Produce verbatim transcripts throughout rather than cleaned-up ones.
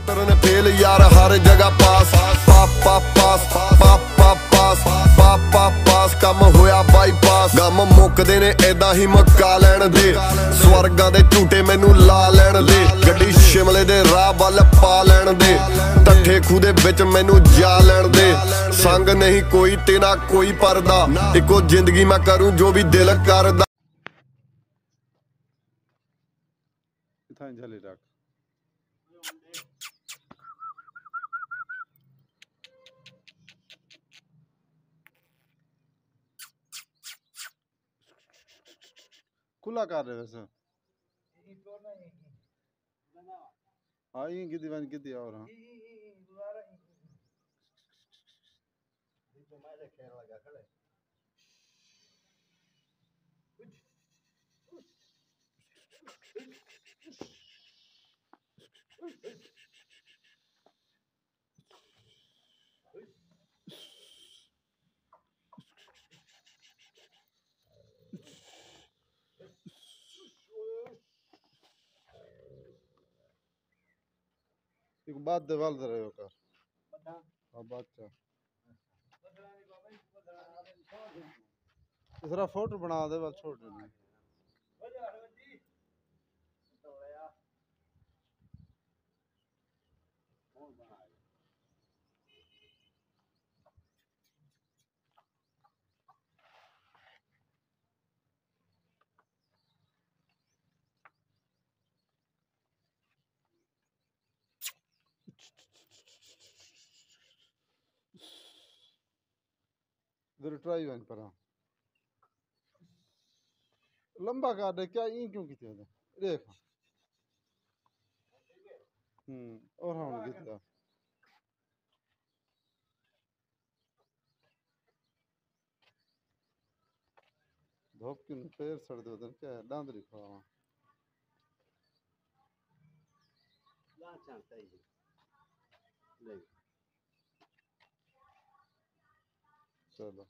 Master ने fail यार हर जगह पास पाप पाप पास पाप पाप पास पाप पाप पास कम होया बाईपास गम मुकदे ने ऐदा ही मक्का लैण दे स्वर्गां दे झूटे मैनू ला लैण दे गड्डी शिमले दे राह वल पा लैण दे टट्ठे खूह दे विच मैनू जा लैण दे संग नहीं कोई ते ना कोई परदा इको जिंदगी मैं करूं जो भी दिल करदा। झले रख खुला कर रहे वैसे हाँ ये गिद्दी बन गिद्दी और हाँ एक बात दे वाल रहे हो कर हाँ बच्चा इसरा फोटो बना दे बस छोड़ दे इधर ट्राई वन पर लंबा कर दे क्या ये क्यों किया था देख हम्म और हाँ कितना धोप क्यों पैर सड़ दे उधर क्या है डांदरी खावा चलो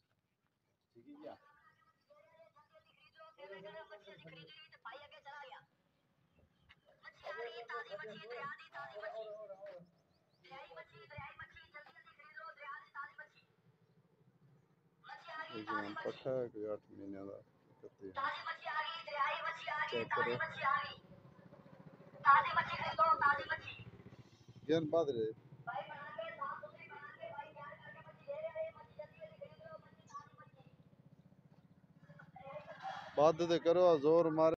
पट्ठा है कोई आठ महीने का चेक करो ज्ञान बाद रे बाद दे करो जोर मारे